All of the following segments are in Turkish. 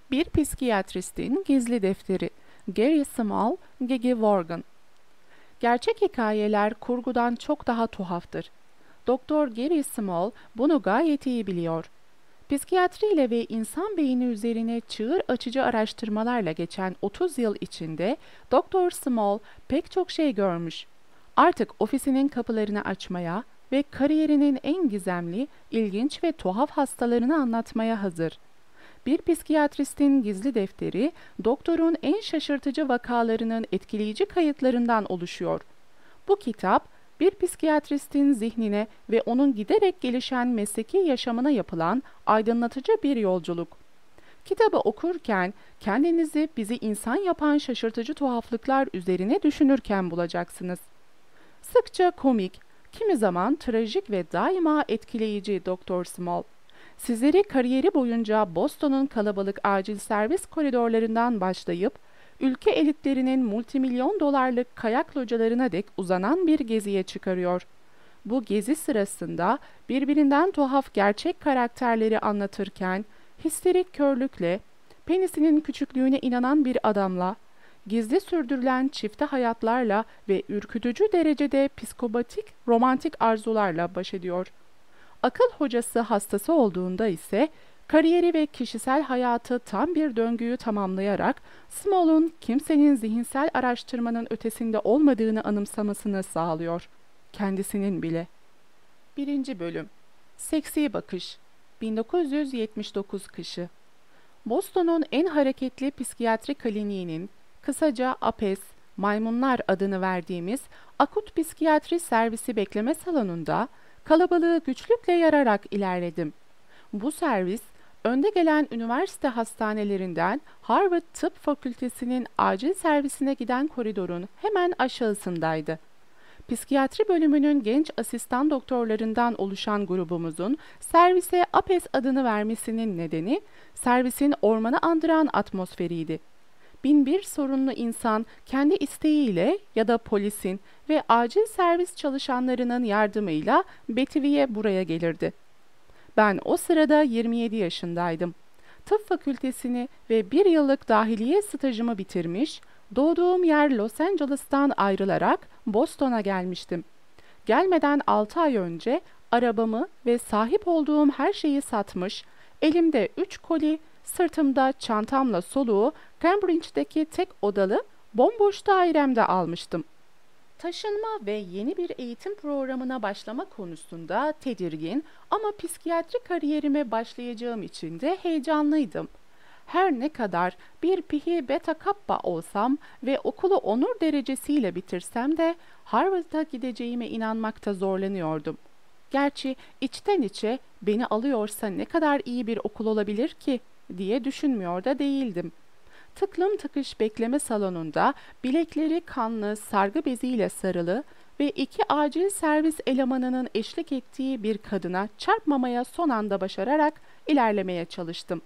Bir psikiyatristin gizli defteri. Gary Small, Gigi Worgen. Gerçek hikayeler kurgudan çok daha tuhaftır. Doktor Gary Small bunu gayet iyi biliyor. Psikiyatriyle ve insan beyni üzerine çığır açıcı araştırmalarla geçen 30 yıl içinde Doktor Small pek çok şey görmüş. Artık ofisinin kapılarını açmaya ve kariyerinin en gizemli, ilginç ve tuhaf hastalarını anlatmaya hazır. Bir psikiyatristin gizli defteri, doktorun en şaşırtıcı vakalarının etkileyici kayıtlarından oluşuyor. Bu kitap, bir psikiyatristin zihnine ve onun giderek gelişen mesleki yaşamına yapılan aydınlatıcı bir yolculuk. Kitabı okurken kendinizi bizi insan yapan şaşırtıcı tuhaflıklar üzerine düşünürken bulacaksınız. Sıkça komik, kimi zaman trajik ve daima etkileyici Doktor Small, sizleri kariyeri boyunca Boston'un kalabalık acil servis koridorlarından başlayıp, ülke elitlerinin multimilyon dolarlık kayak localarına dek uzanan bir geziye çıkarıyor. Bu gezi sırasında birbirinden tuhaf gerçek karakterleri anlatırken, histerik körlükle, penisinin küçüklüğüne inanan bir adamla, gizli sürdürülen çifte hayatlarla ve ürkütücü derecede psikopatik romantik arzularla baş ediyor. Akıl hocası hastası olduğunda ise kariyeri ve kişisel hayatı tam bir döngüyü tamamlayarak Small'un kimsenin zihinsel araştırmanın ötesinde olmadığını anımsamasını sağlıyor. Kendisinin bile. 1. Bölüm. Seksi Bakış. 1979 kışı. Boston'un en hareketli psikiyatri kliniğinin, kısaca APES, Maymunlar adını verdiğimiz akut psikiyatri servisi bekleme salonunda kalabalığı güçlükle yararak ilerledim. Bu servis, önde gelen üniversite hastanelerinden Harvard Tıp Fakültesi'nin acil servisine giden koridorun hemen aşağısındaydı. Psikiyatri bölümünün genç asistan doktorlarından oluşan grubumuzun servise APES adını vermesinin nedeni, servisin ormanı andıran atmosferiydi. Binbir sorunlu insan kendi isteğiyle ya da polisin ve acil servis çalışanlarının yardımıyla Betivi'ye buraya gelirdi. Ben o sırada 27 yaşındaydım. Tıp fakültesini ve bir yıllık dahiliye stajımı bitirmiş, doğduğum yer Los Angeles'tan ayrılarak Boston'a gelmiştim. Gelmeden 6 ay önce arabamı ve sahip olduğum her şeyi satmış, elimde 3 koli, sırtımda çantamla soluğu Cambridge'deki tek odalı, bomboş dairemde almıştım. Taşınma ve yeni bir eğitim programına başlama konusunda tedirgin ama psikiyatri kariyerime başlayacağım için de heyecanlıydım. Her ne kadar bir Pi Beta Kappa olsam ve okulu onur derecesiyle bitirsem de Harvard'a gideceğime inanmakta zorlanıyordum. Gerçi içten içe beni alıyorsa ne kadar iyi bir okul olabilir ki diye düşünmüyor da değildim. Tıklım tıkış bekleme salonunda bilekleri kanlı sargı beziyle sarılı ve 2 acil servis elemanının eşlik ettiği bir kadına çarpmamaya son anda başararak ilerlemeye çalıştım.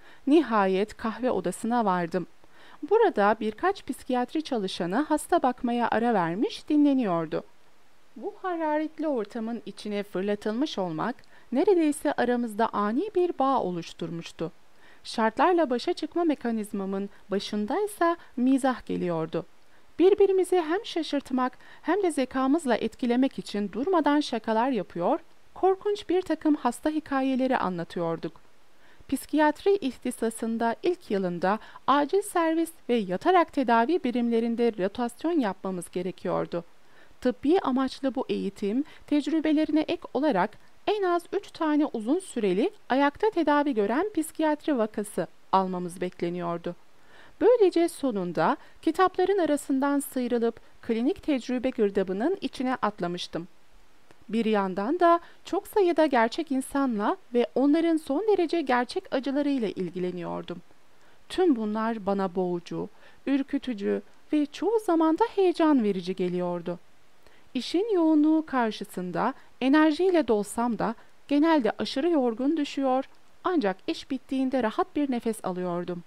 Nihayet kahve odasına vardım. Burada birkaç psikiyatri çalışanı hasta bakmaya ara vermiş dinleniyordu. Bu hararetli ortamın içine fırlatılmış olmak neredeyse aramızda ani bir bağ oluşturmuştu. Şartlarla başa çıkma mekanizmamın başındaysa mizah geliyordu. Birbirimizi hem şaşırtmak hem de zekamızla etkilemek için durmadan şakalar yapıyor, korkunç bir takım hasta hikayeleri anlatıyorduk. Psikiyatri ihtisasında ilk yılında acil servis ve yatarak tedavi birimlerinde rotasyon yapmamız gerekiyordu. Tıbbi amaçlı bu eğitim, tecrübelerine ek olarak en az 3 tane uzun süreli ayakta tedavi gören psikiyatri vakası almamız bekleniyordu. Böylece sonunda kitapların arasından sıyrılıp klinik tecrübe girdabının içine atlamıştım. Bir yandan da çok sayıda gerçek insanla ve onların son derece gerçek acılarıyla ilgileniyordum. Tüm bunlar bana boğucu, ürkütücü ve çoğu zaman da heyecan verici geliyordu. İşin yoğunluğu karşısında enerjiyle dolsam da genelde aşırı yorgun düşüyor ancak iş bittiğinde rahat bir nefes alıyordum.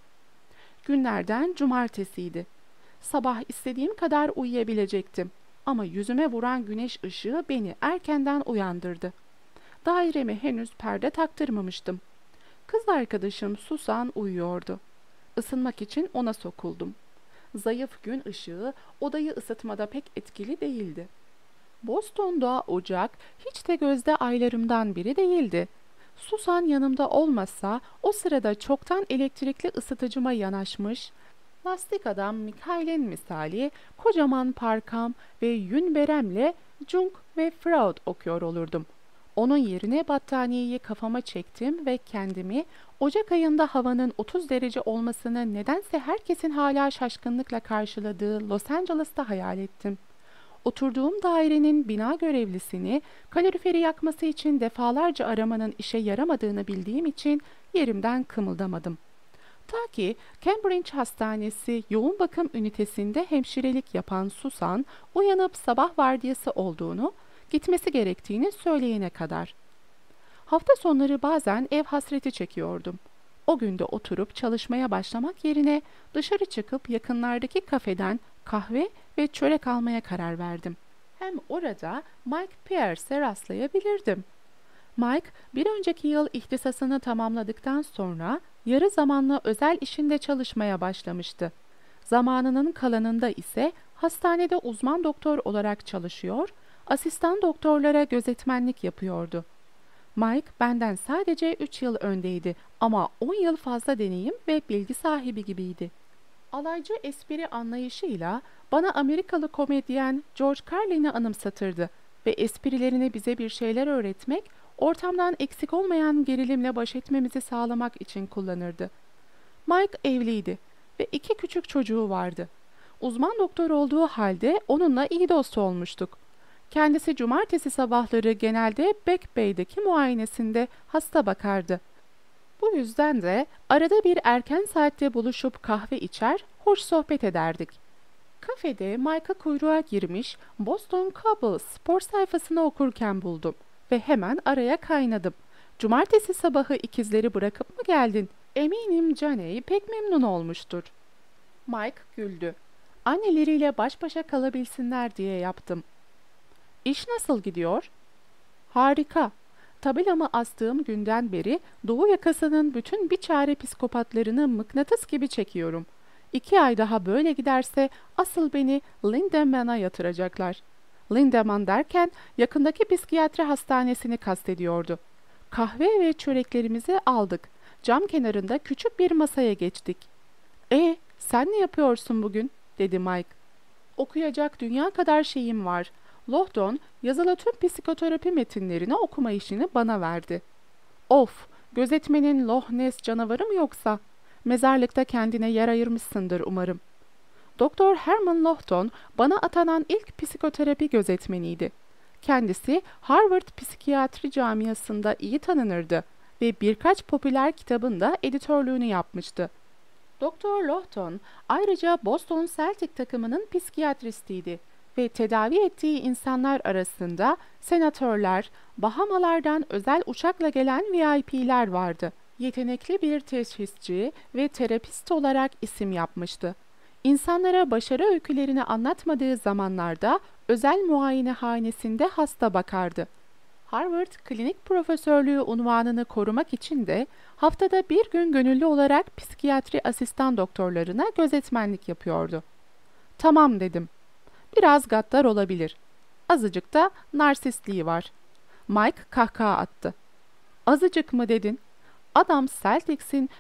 Günlerden cumartesiydi. Sabah istediğim kadar uyuyabilecektim ama yüzüme vuran güneş ışığı beni erkenden uyandırdı. Daireme henüz perde taktırmamıştım. Kız arkadaşım Susan uyuyordu. ısınmak için ona sokuldum. Zayıf gün ışığı odayı ısıtmada pek etkili değildi. Boston'da Ocak hiç de gözde aylarımdan biri değildi. Susan yanımda olmasa o sırada çoktan elektrikli ısıtıcıma yanaşmış, lastik adam Mikhail'in misali kocaman parkam ve yün beremle Jung ve Freud okuyor olurdum. Onun yerine battaniyeyi kafama çektim ve kendimi Ocak ayında havanın 30 derece olmasını nedense herkesin hala şaşkınlıkla karşıladığı Los Angeles'ta hayal ettim. Oturduğum dairenin bina görevlisini kaloriferi yakması için defalarca aramanın işe yaramadığını bildiğim için yerimden kımıldamadım. Ta ki Cambridge Hastanesi yoğun bakım ünitesinde hemşirelik yapan Susan uyanıp sabah vardiyası olduğunu, gitmesi gerektiğini söyleyene kadar. Hafta sonları bazen ev hasreti çekiyordum. O günde oturup çalışmaya başlamak yerine dışarı çıkıp yakınlardaki kafeden kahve ve çörek almaya karar verdim. Hem orada Mike Pierce'e rastlayabilirdim. Mike, bir önceki yıl ihtisasını tamamladıktan sonra yarı zamanlı özel işinde çalışmaya başlamıştı. Zamanının kalanında ise hastanede uzman doktor olarak çalışıyor, asistan doktorlara gözetmenlik yapıyordu. Mike benden sadece 3 yıl öndeydi ama 10 yıl fazla deneyim ve bilgi sahibi gibiydi. Alaycı espri anlayışıyla bana Amerikalı komedyen George Carlin'i anımsatırdı ve esprilerini bize bir şeyler öğretmek, ortamdan eksik olmayan gerilimle baş etmemizi sağlamak için kullanırdı. Mike evliydi ve 2 küçük çocuğu vardı. Uzman doktor olduğu halde onunla iyi dost olmuştuk. Kendisi cumartesi sabahları genelde Back Bay'deki muayenesinde hasta bakardı. Bu yüzden de arada bir erken saatte buluşup kahve içer, hoş sohbet ederdik. Kafede Mike'ı kuyruğa girmiş Boston Cable spor sayfasını okurken buldum ve hemen araya kaynadım. Cumartesi sabahı ikizleri bırakıp mı geldin? Eminim Caney pek memnun olmuştur. Mike güldü. Anneleriyle baş başa kalabilsinler diye yaptım. İş nasıl gidiyor? Harika. Tabelamı astığım günden beri Doğu yakasının bütün biçare psikopatlarını mıknatıs gibi çekiyorum. 2 ay daha böyle giderse asıl beni Lindemann'a yatıracaklar. Lindemann derken yakındaki psikiyatri hastanesini kastediyordu. Kahve ve çöreklerimizi aldık. Cam kenarında küçük bir masaya geçtik. Sen ne yapıyorsun bugün? Dedi Mike. Okuyacak dünya kadar şeyim var. Lohton yazılı tüm psikoterapi metinlerini okuma işini bana verdi. Of, gözetmenin Loch Ness canavarı mı yoksa? Mezarlıkta kendine yer ayırmışsındır umarım. Doktor Herman Lohton bana atanan ilk psikoterapi gözetmeniydi. Kendisi Harvard Psikiyatri Camiası'nda iyi tanınırdı ve birkaç popüler kitabın da editörlüğünü yapmıştı. Doktor Lohton ayrıca Boston Celtic takımının psikiyatristiydi ve tedavi ettiği insanlar arasında senatörler, Bahamalardan özel uçakla gelen VIP'ler vardı. Yetenekli bir teşhisçi ve terapist olarak isim yapmıştı. İnsanlara başarı öykülerini anlatmadığı zamanlarda özel muayenehanesinde hasta bakardı. Harvard Klinik Profesörlüğü unvanını korumak için de haftada bir gün gönüllü olarak psikiyatri asistan doktorlarına gözetmenlik yapıyordu. Tamam dedim. Biraz gaddar olabilir. Azıcık da narsistliği var. Mike kahkaha attı. Azıcık mı dedin? Adam Celtics'in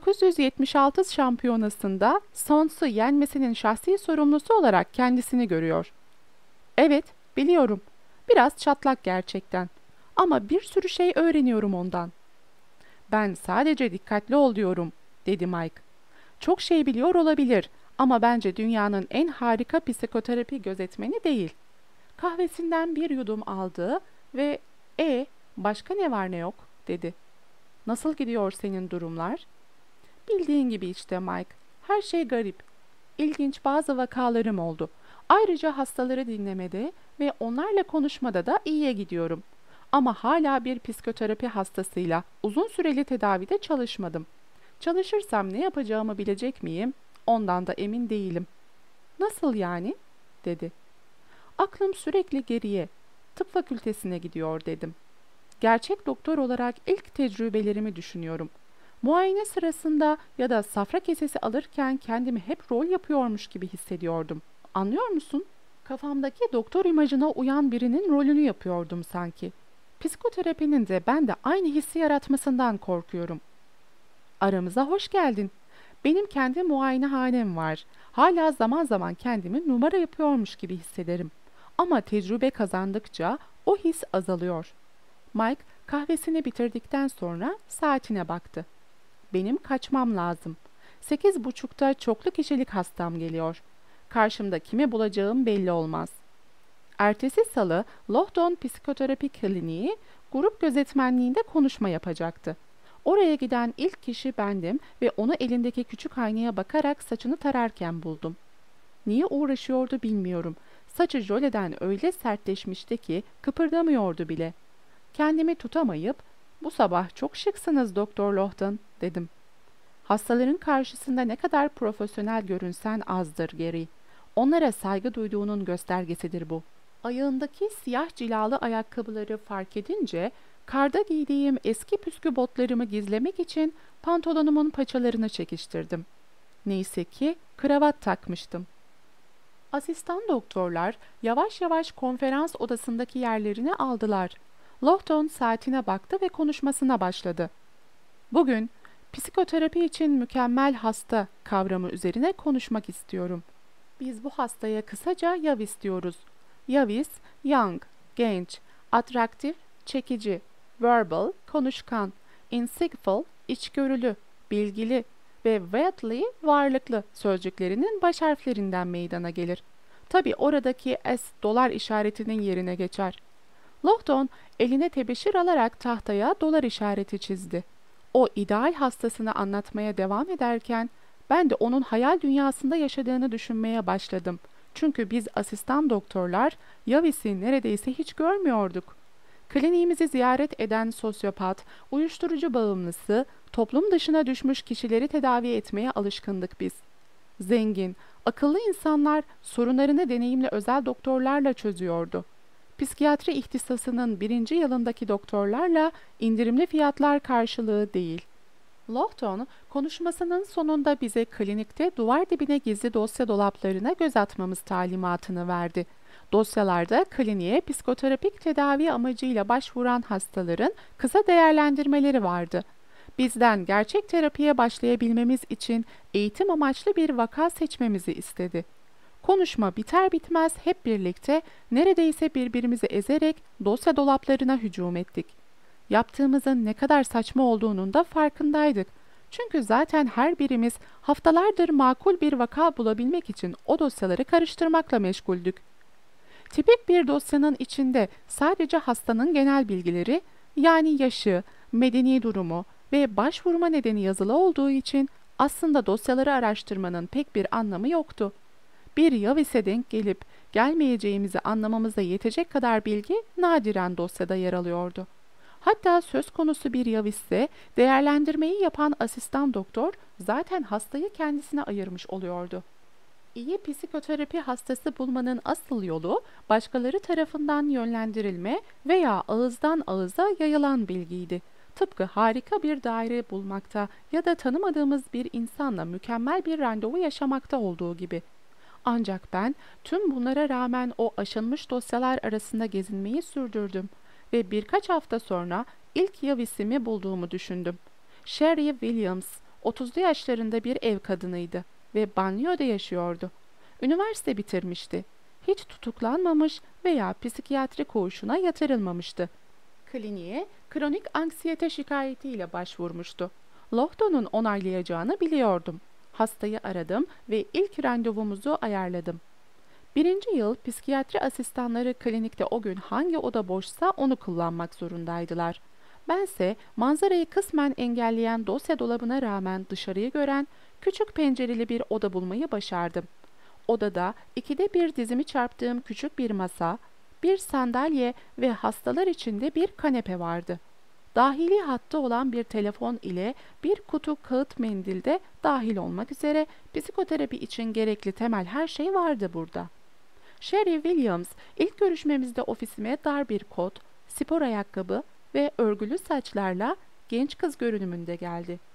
1976 şampiyonasında Suns'u yenmesinin şahsi sorumlusu olarak kendisini görüyor. Evet, biliyorum. Biraz çatlak gerçekten. Ama bir sürü şey öğreniyorum ondan. Ben sadece dikkatli ol diyorum, dedi Mike. Çok şey biliyor olabilir ama bence dünyanın en harika psikoterapi gözetmeni değil. Kahvesinden bir yudum aldı ve başka ne var ne yok, dedi. Nasıl gidiyor senin durumlar? Bildiğin gibi işte Mike. Her şey garip. İlginç bazı vakalarım oldu. Ayrıca hastaları dinlemede ve onlarla konuşmada da iyiye gidiyorum. Ama hala bir psikoterapi hastasıyla uzun süreli tedavide çalışmadım. Çalışırsam ne yapacağımı bilecek miyim? Ondan da emin değilim. Nasıl yani? Dedi. Aklım sürekli geriye. Tıp fakültesine gidiyor dedim. Gerçek doktor olarak ilk tecrübelerimi düşünüyorum. Muayene sırasında ya da safra kesesi alırken kendimi hep rol yapıyormuş gibi hissediyordum. Anlıyor musun? Kafamdaki doktor imajına uyan birinin rolünü yapıyordum sanki. Psikoterapinin de ben de aynı hissi yaratmasından korkuyorum. Aramıza hoş geldin. Benim kendi muayenehanem var. Hala zaman zaman kendimi numara yapıyormuş gibi hissederim. Ama tecrübe kazandıkça o his azalıyor. Mike kahvesini bitirdikten sonra saatine baktı. Benim kaçmam lazım. 8.30'da çoklu kişilik hastam geliyor. Karşımda kimi bulacağım belli olmaz. Ertesi salı Loughton Psikoterapi Kliniği grup gözetmenliğinde konuşma yapacaktı. Oraya giden ilk kişi bendim ve onu elindeki küçük aynaya bakarak saçını tararken buldum. Niye uğraşıyordu bilmiyorum. Saçı jöleden öyle sertleşmişti ki kıpırdamıyordu bile. Kendimi tutamayıp, "Bu sabah çok şıksınız Doktor Loughton," dedim. Hastaların karşısında ne kadar profesyonel görünsen azdır Gary. Onlara saygı duyduğunun göstergesidir bu. Ayağındaki siyah cilalı ayakkabıları fark edince, karda giydiğim eski püskü botlarımı gizlemek için pantolonumun paçalarını çekiştirdim. Neyse ki kravat takmıştım. Asistan doktorlar yavaş yavaş konferans odasındaki yerlerini aldılar. Loughton saatine baktı ve konuşmasına başladı. Bugün psikoterapi için mükemmel hasta kavramı üzerine konuşmak istiyorum. Biz bu hastaya kısaca Yavis diyoruz. Yavis, young, genç, atraktif, çekici, verbal, konuşkan, insightful, içgörülü, bilgili ve weirdly, varlıklı sözcüklerinin baş harflerinden meydana gelir. Tabi oradaki S dolar işaretinin yerine geçer. Loughton eline tebeşir alarak tahtaya dolar işareti çizdi. O ideal hastasını anlatmaya devam ederken ben de onun hayal dünyasında yaşadığını düşünmeye başladım. Çünkü biz asistan doktorlar Yavis'i neredeyse hiç görmüyorduk. Kliniğimizi ziyaret eden sosyopat, uyuşturucu bağımlısı, toplum dışına düşmüş kişileri tedavi etmeye alışkındık biz. Zengin, akıllı insanlar sorunlarını deneyimli özel doktorlarla çözüyordu. Psikiyatri ihtisasının 1. yılındaki doktorlarla indirimli fiyatlar karşılığı değil. Loughton konuşmasının sonunda bize klinikte duvar dibine gizli dosya dolaplarına göz atmamız talimatını verdi. Dosyalarda kliniğe psikoterapik tedavi amacıyla başvuran hastaların kısa değerlendirmeleri vardı. Bizden gerçek terapiye başlayabilmemiz için eğitim amaçlı bir vaka seçmemizi istedi. Konuşma biter bitmez hep birlikte neredeyse birbirimizi ezerek dosya dolaplarına hücum ettik. Yaptığımızın ne kadar saçma olduğunun da farkındaydık. Çünkü zaten her birimiz haftalardır makul bir vaka bulabilmek için o dosyaları karıştırmakla meşguldük. Tipik bir dosyanın içinde sadece hastanın genel bilgileri, yani yaşı, medeni durumu ve başvurma nedeni yazılı olduğu için aslında dosyaları araştırmanın pek bir anlamı yoktu. Bir Yavis'e denk gelip gelmeyeceğimizi anlamamıza yetecek kadar bilgi nadiren dosyada yer alıyordu. Hatta söz konusu bir Yavis'se değerlendirmeyi yapan asistan doktor zaten hastayı kendisine ayırmış oluyordu. İyi psikoterapi hastası bulmanın asıl yolu başkaları tarafından yönlendirilme veya ağızdan ağıza yayılan bilgiydi. Tıpkı harika bir daire bulmakta ya da tanımadığımız bir insanla mükemmel bir randevu yaşamakta olduğu gibi. Ancak ben tüm bunlara rağmen o aşınmış dosyalar arasında gezinmeyi sürdürdüm ve birkaç hafta sonra ilk Yavis'imi bulduğumu düşündüm. Sherry Williams, 30'lu yaşlarında bir ev kadınıydı ve banliyöde yaşıyordu. Üniversite bitirmişti. Hiç tutuklanmamış veya psikiyatri koğuşuna yatırılmamıştı. Kliniğe kronik anksiyete şikayetiyle başvurmuştu. Loughton'un onaylayacağını biliyordum. Hastayı aradım ve ilk randevumuzu ayarladım. 1. yıl psikiyatri asistanları klinikte o gün hangi oda boşsa onu kullanmak zorundaydılar. Bense manzarayı kısmen engelleyen dosya dolabına rağmen dışarıyı gören küçük pencereli bir oda bulmayı başardım. Odada 1/2 dizimi çarptığım küçük bir masa, bir sandalye ve hastalar için de bir kanepe vardı. Dahili hattı olan bir telefon ile bir kutu kağıt mendil de dahil olmak üzere psikoterapi için gerekli temel her şey vardı burada. Sherry Williams ilk görüşmemizde ofisime dar bir kot, spor ayakkabı ve örgülü saçlarla genç kız görünümünde geldi.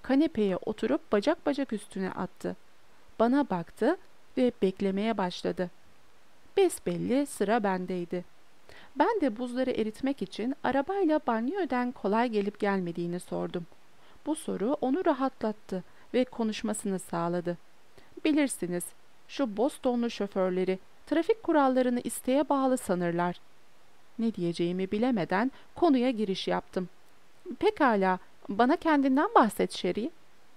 kanepeye oturup bacak bacak üstüne attı. Bana baktı ve beklemeye başladı. Besbelli sıra bendeydi. Ben de buzları eritmek için arabayla banyodan kolay gelip gelmediğini sordum. Bu soru onu rahatlattı ve konuşmasını sağladı. Bilirsiniz, şu Bostonlu şoförleri trafik kurallarını isteğe bağlı sanırlar. Ne diyeceğimi bilemeden konuya giriş yaptım. Pekala, bana kendinden bahset Sherry.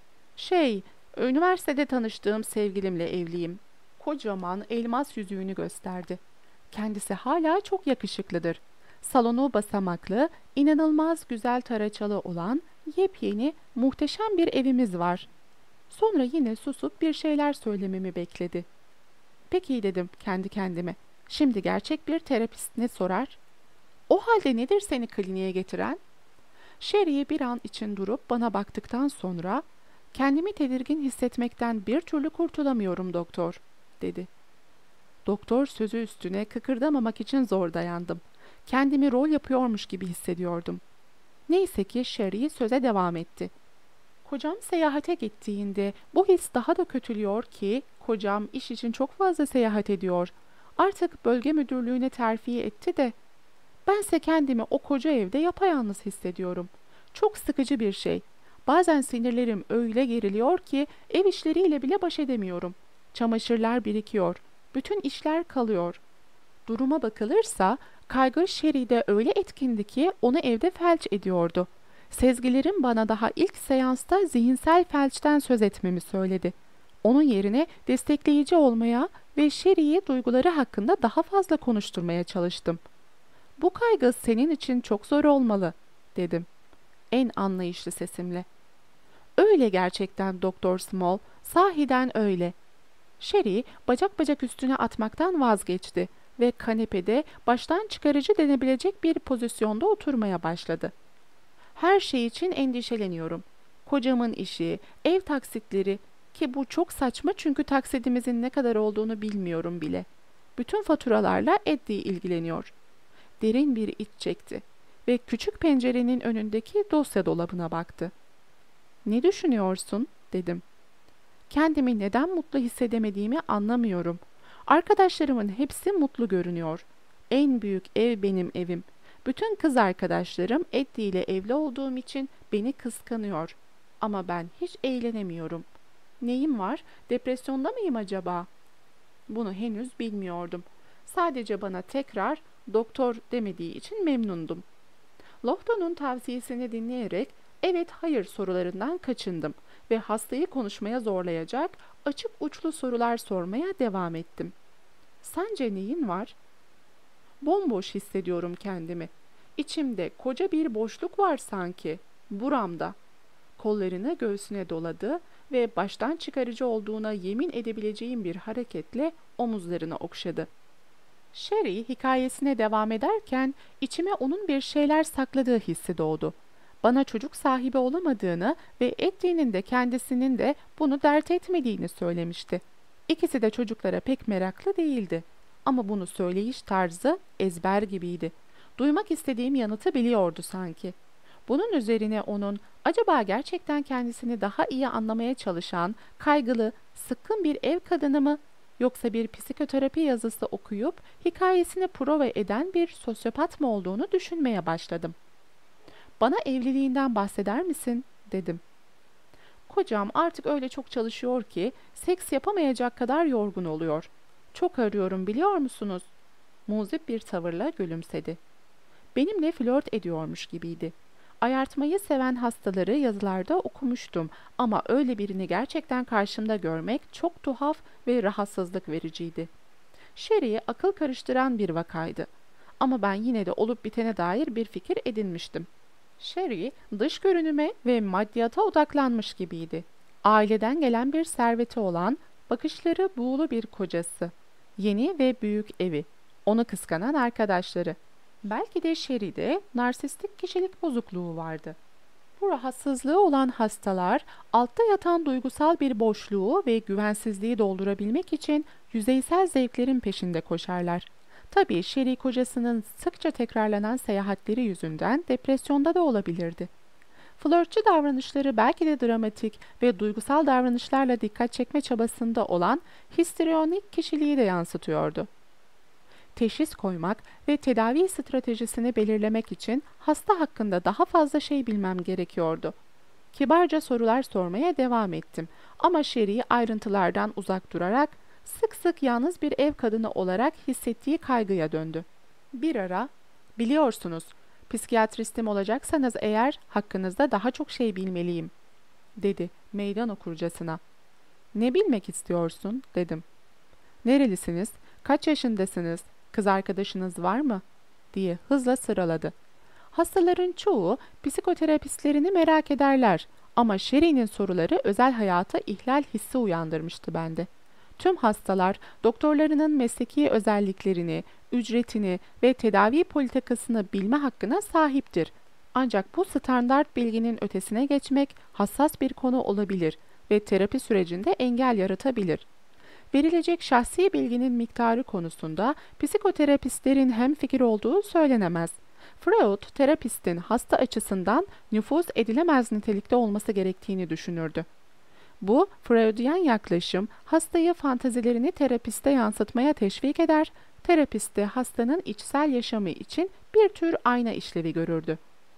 Üniversitede tanıştığım sevgilimle evliyim. Kocaman elmas yüzüğünü gösterdi. Kendisi hala çok yakışıklıdır. Salonu basamaklı, inanılmaz güzel taraçalı olan yepyeni, muhteşem bir evimiz var. Sonra yine susup bir şeyler söylememi bekledi. Peki dedim kendi kendime. Şimdi gerçek bir terapist ne sorar? O halde nedir seni kliniğe getiren? Sherry bir an için durup bana baktıktan sonra kendimi tedirgin hissetmekten bir türlü kurtulamıyorum doktor, dedi. Doktor sözü üstüne kıkırdamamak için zor dayandım. Kendimi rol yapıyormuş gibi hissediyordum. Neyse ki Sherry söze devam etti. Kocam seyahate gittiğinde bu his daha da kötülüyor ki kocam iş için çok fazla seyahat ediyor. Artık bölge müdürlüğüne terfi etti de bense kendimi o koca evde yapayalnız hissediyorum. Çok sıkıcı bir şey. Bazen sinirlerim öyle geriliyor ki ev işleriyle bile baş edemiyorum. Çamaşırlar birikiyor. Bütün işler kalıyor. Duruma bakılırsa kaygı Sherry'de öyle etkindi ki onu evde felç ediyordu. Sezgilerim bana daha ilk seansta zihinsel felçten söz etmemi söyledi. Onun yerine destekleyici olmaya ve Sherry'i duyguları hakkında daha fazla konuşturmaya çalıştım. "Bu kaygı senin için çok zor olmalı," dedim en anlayışlı sesimle. "Öyle gerçekten Doktor Small, sahiden öyle." Sherry bacak bacak üstüne atmaktan vazgeçti ve kanepede baştan çıkarıcı denebilecek bir pozisyonda oturmaya başladı. "Her şey için endişeleniyorum. Kocamın işi, ev taksitleri ki bu çok saçma çünkü taksidimizin ne kadar olduğunu bilmiyorum bile. Bütün faturalarla Eddie ilgileniyor." Derin bir iç çekti ve küçük pencerenin önündeki dosya dolabına baktı. "Ne düşünüyorsun?" dedim. "Kendimi neden mutlu hissedemediğimi anlamıyorum. Arkadaşlarımın hepsi mutlu görünüyor. En büyük ev benim evim. Bütün kız arkadaşlarım Eddie ile evli olduğum için beni kıskanıyor. Ama ben hiç eğlenemiyorum. Neyim var? Depresyonda mıyım acaba?" Bunu henüz bilmiyordum. Sadece bana tekrar doktor demediği için memnundum. Lohton'un tavsiyesini dinleyerek evet hayır sorularından kaçındım ve hastayı konuşmaya zorlayacak açık uçlu sorular sormaya devam ettim. "Sence neyin var?" "Bomboş hissediyorum kendimi. İçimde koca bir boşluk var sanki. Buramda." Kollarını göğsüne doladı ve baştan çıkarıcı olduğuna yemin edebileceğim bir hareketle omuzlarını okşadı. Sherry hikayesine devam ederken içime onun bir şeyler sakladığı hissi doğdu. Bana çocuk sahibi olamadığını ve Eddie'nin de kendisinin de bunu dert etmediğini söylemişti. İkisi de çocuklara pek meraklı değildi. Ama bunu söyleyiş tarzı ezber gibiydi. Duymak istediğim yanıtı biliyordu sanki. Bunun üzerine onun acaba gerçekten kendisini daha iyi anlamaya çalışan, kaygılı, sıkkın bir ev kadını mı yoksa bir psikoterapi yazısı okuyup hikayesini prova eden bir sosyopat mı olduğunu düşünmeye başladım. "Bana evliliğinden bahseder misin?" dedim. "Kocam artık öyle çok çalışıyor ki seks yapamayacak kadar yorgun oluyor. Çok arıyorum biliyor musunuz?" Muzip bir tavırla gülümsedi. Benimle flört ediyormuş gibiydi. Ayartmayı seven hastaları yazılarda okumuştum ama öyle birini gerçekten karşımda görmek çok tuhaf ve rahatsızlık vericiydi. Sherry'e akıl karıştıran bir vakaydı. Ama ben yine de olup bitene dair bir fikir edinmiştim. Sherry dış görünüme ve maddiyata odaklanmış gibiydi. Aileden gelen bir serveti olan, bakışları buğulu bir kocası, yeni ve büyük evi, onu kıskanan arkadaşları. Belki de Sherry'de narsistik kişilik bozukluğu vardı. Bu rahatsızlığı olan hastalar altta yatan duygusal bir boşluğu ve güvensizliği doldurabilmek için yüzeysel zevklerin peşinde koşarlar. Tabii Sherry kocasının sıkça tekrarlanan seyahatleri yüzünden depresyonda da olabilirdi. Flörtçü davranışları belki de dramatik ve duygusal davranışlarla dikkat çekme çabasında olan histrionik kişiliği de yansıtıyordu. Teşhis koymak ve tedavi stratejisini belirlemek için hasta hakkında daha fazla şey bilmem gerekiyordu. Kibarca sorular sormaya devam ettim ama Sherry ayrıntılardan uzak durarak sık sık yalnız bir ev kadını olarak hissettiği kaygıya döndü. Bir ara, "Biliyorsunuz, psikiyatristim olacaksanız eğer hakkınızda daha çok şey bilmeliyim," dedi meydan okurcasına. "Ne bilmek istiyorsun?" dedim. "Nerelisiniz? Kaç yaşındasınız? Kız arkadaşınız var mı?" diye hızla sıraladı. Hastaların çoğu psikoterapistlerini merak ederler ama Sherry'nin soruları özel hayata ihlal hissi uyandırmıştı bende. Tüm hastalar doktorlarının mesleki özelliklerini, ücretini ve tedavi politikasını bilme hakkına sahiptir. Ancak bu standart bilginin ötesine geçmek hassas bir konu olabilir ve terapi sürecinde engel yaratabilir. Verilecek şahsi bilginin miktarı konusunda psikoterapistlerin hemfikir olduğu söylenemez. Freud, terapistin hasta açısından nüfuz edilemez nitelikte olması gerektiğini düşünürdü. Bu, Freudian yaklaşım, hastayı fantazilerini terapiste yansıtmaya teşvik eder, terapist de hastanın içsel yaşamı için bir tür ayna işlevi görürdü.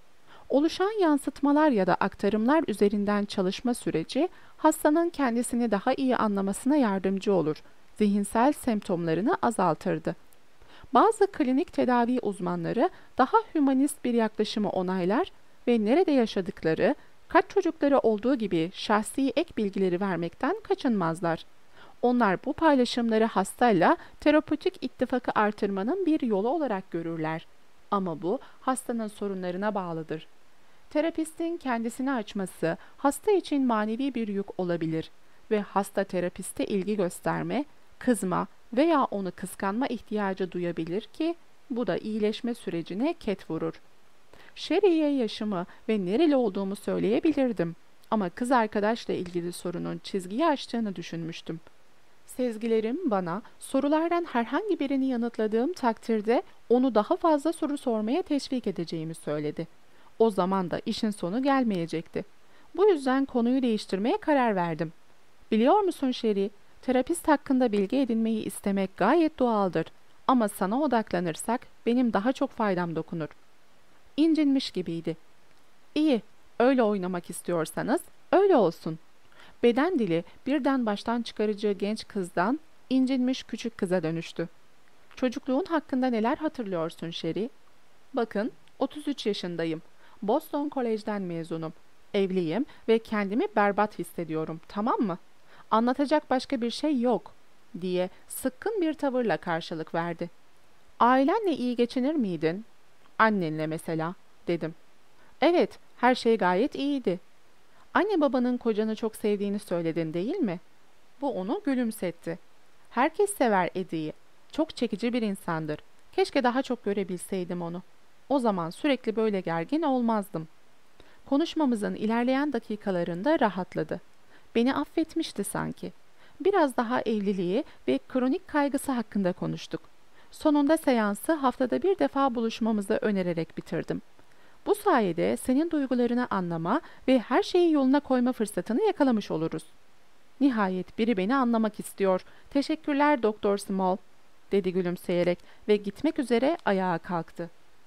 Oluşan yansıtmalar ya da aktarımlar üzerinden çalışma süreci, hastanın kendisini daha iyi anlamasına yardımcı olur, zihinsel semptomlarını azaltırdı. Bazı klinik tedavi uzmanları daha hümanist bir yaklaşımı onaylar ve nerede yaşadıkları, kaç çocukları olduğu gibi şahsi ek bilgileri vermekten kaçınmazlar. Onlar bu paylaşımları hastayla terapötik ittifakı artırmanın bir yolu olarak görürler. Ama bu hastanın sorunlarına bağlıdır. Terapistin kendisini açması hasta için manevi bir yük olabilir ve hasta terapiste ilgi gösterme, kızma veya onu kıskanma ihtiyacı duyabilir ki bu da iyileşme sürecine ket vurur. Sherry'e yaşımı ve nereli olduğumu söyleyebilirdim ama kız arkadaşla ilgili sorunun çizgiyi aştığını düşünmüştüm. Sezgilerim bana sorulardan herhangi birini yanıtladığım takdirde onu daha fazla soru sormaya teşvik edeceğimi söyledi. O zaman da işin sonu gelmeyecekti. Bu yüzden konuyu değiştirmeye karar verdim. "Biliyor musun Sherry, terapist hakkında bilgi edinmeyi istemek gayet doğaldır. Ama sana odaklanırsak benim daha çok faydam dokunur." İncinmiş gibiydi. "İyi, öyle oynamak istiyorsanız öyle olsun." Beden dili birden baştan çıkarıcı genç kızdan incinmiş küçük kıza dönüştü. "Çocukluğun hakkında neler hatırlıyorsun Sherry?" "Bakın, 33 yaşındayım. Boston College'den mezunum. Evliyim ve kendimi berbat hissediyorum, tamam mı? Anlatacak başka bir şey yok," diye sıkkın bir tavırla karşılık verdi. "Ailenle iyi geçinir miydin?" "Annenle mesela," dedim. "Evet, her şey gayet iyiydi." "Anne babanın kocanı çok sevdiğini söyledin değil mi?" Bu onu gülümsetti. "Herkes sever Eddie'yi. Çok çekici bir insandır. Keşke daha çok görebilseydim onu. O zaman sürekli böyle gergin olmazdım." Konuşmamızın ilerleyen dakikalarında rahatladı. Beni affetmişti sanki. Biraz daha evliliği ve kronik kaygısı hakkında konuştuk. Sonunda seansı haftada bir defa buluşmamızı önererek bitirdim. "Bu sayede senin duygularını anlama ve her şeyi yoluna koyma fırsatını yakalamış oluruz." "Nihayet biri beni anlamak istiyor. Teşekkürler Doktor Small," dedi gülümseyerek ve gitmek üzere ayağa kalktı.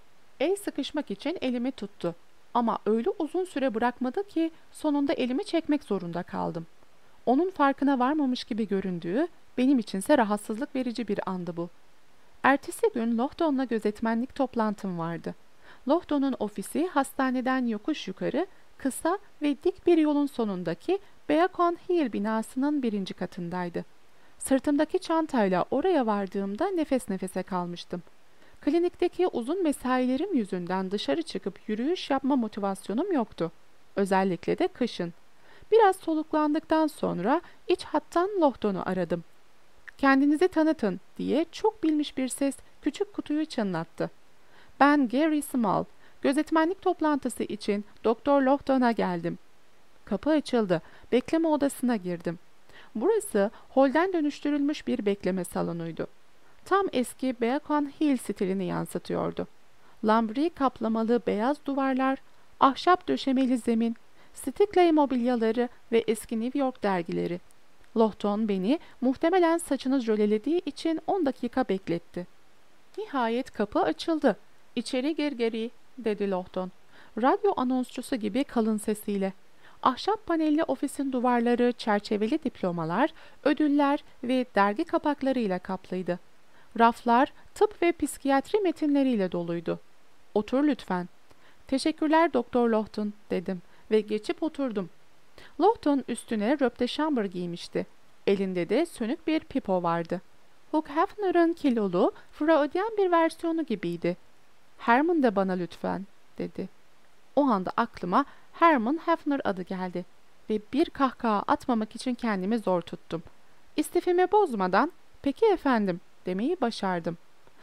El sıkışmak için elimi tuttu. Ama öyle uzun süre bırakmadı ki sonunda elimi çekmek zorunda kaldım. Onun farkına varmamış gibi göründüğü, benim içinse rahatsızlık verici bir andı bu. Ertesi gün Loughton'la gözetmenlik toplantım vardı. Loughton'un ofisi hastaneden yokuş yukarı, kısa ve dik bir yolun sonundaki Beacon Hill binasının 1. katındaydı. Sırtımdaki çantayla oraya vardığımda nefes nefese kalmıştım. Klinikteki uzun mesailerim yüzünden dışarı çıkıp yürüyüş yapma motivasyonum yoktu. Özellikle de kışın. Biraz soluklandıktan sonra iç hattan Loughton'u aradım. "Kendinizi tanıtın," diye çok bilmiş bir ses küçük kutuyu çınlattı. "Ben Gary Small. Gözetmenlik toplantısı için Doktor Loughton'a geldim." Kapı açıldı. Bekleme odasına girdim. Burası holden dönüştürülmüş bir bekleme salonuydu. Tam eski Beacon Hill stilini yansıtıyordu. Lambri kaplamalı beyaz duvarlar, Ahşap döşemeli zemin, Stickley mobilyaları ve eski New York dergileri. Lohton beni muhtemelen saçını jölelediği için 10 dakika bekletti. Nihayet kapı açıldı. "İçeri gir Gary," dedi Lohton. Radyo anonsçusu gibi kalın sesiyle. Ahşap panelli ofisin duvarları çerçeveli diplomalar, ödüller ve dergi kapaklarıyla kaplıydı. Raflar tıp ve psikiyatri metinleriyle doluydu. "Otur lütfen." "Teşekkürler Doktor Lohton," dedim ve geçip oturdum. Lohton üstüne röpteşambur giymişti. Elinde de sönük bir pipo vardı. Hugh Hefner'ın kilolu, Freudian bir versiyonu gibiydi. "Herman de bana lütfen," dedi. O anda aklıma Herman Hefner adı geldi ve bir kahkaha atmamak için kendimi zor tuttum. İstifimi bozmadan, "Peki efendim," demeyi başardım.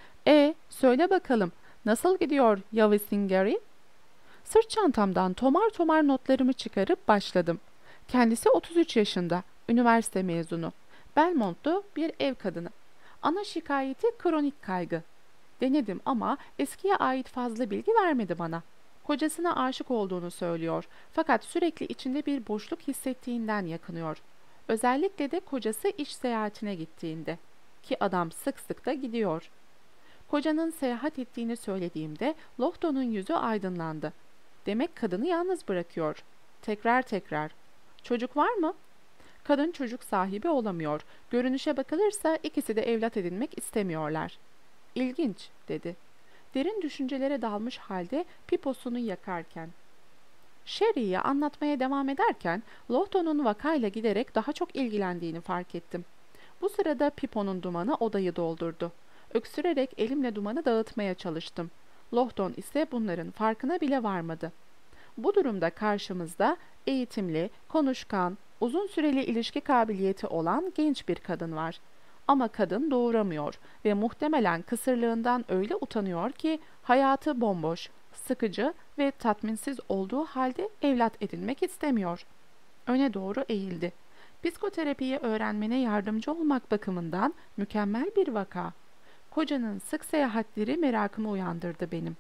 Söyle bakalım, nasıl gidiyor Yavis'in Gary?" Sırt çantamdan tomar tomar notlarımı çıkarıp başladım. Kendisi 33 yaşında, üniversite mezunu. Belmont'lu bir ev kadını. Ana şikayeti kronik kaygı. Denedim ama eskiye ait fazla bilgi vermedi bana. Kocasına aşık olduğunu söylüyor fakat sürekli içinde bir boşluk hissettiğinden yakınıyor. Özellikle de kocası iş seyahatine gittiğinde. Ki adam sık sık da gidiyor. Kocanın seyahat ettiğini söylediğimde Lohton'un yüzü aydınlandı. Demek kadını yalnız bırakıyor. Tekrar tekrar. "Çocuk var mı?" "Kadın çocuk sahibi olamıyor. Görünüşe bakılırsa ikisi de evlat edinmek istemiyorlar." "İlginç," dedi. Derin düşüncelere dalmış halde piposunu yakarken. Sherry'yi anlatmaya devam ederken Lohton'un vakayla giderek daha çok ilgilendiğini fark ettim. Bu sırada piponun dumanı odayı doldurdu. Öksürerek elimle dumanı dağıtmaya çalıştım. Lohton ise bunların farkına bile varmadı. Bu durumda karşımızda eğitimli, konuşkan, uzun süreli ilişki kabiliyeti olan genç bir kadın var. Ama kadın doğuramıyor ve muhtemelen kısırlığından öyle utanıyor ki hayatı bomboş, sıkıcı ve tatminsiz olduğu halde evlat edinmek istemiyor. Öne doğru eğildi. Psikoterapiyi öğrenmene yardımcı olmak bakımından mükemmel bir vaka. Kocanın sık seyahatleri merakımı uyandırdı benim.